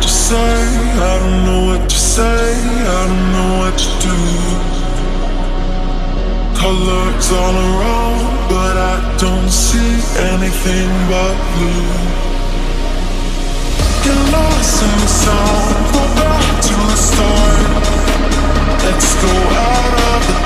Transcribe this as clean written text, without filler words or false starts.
say, I don't know what to say, I don't know what to do. Colors all around, but I don't see anything but blue. Get lost in the sound, go back to the start. Let's go out of the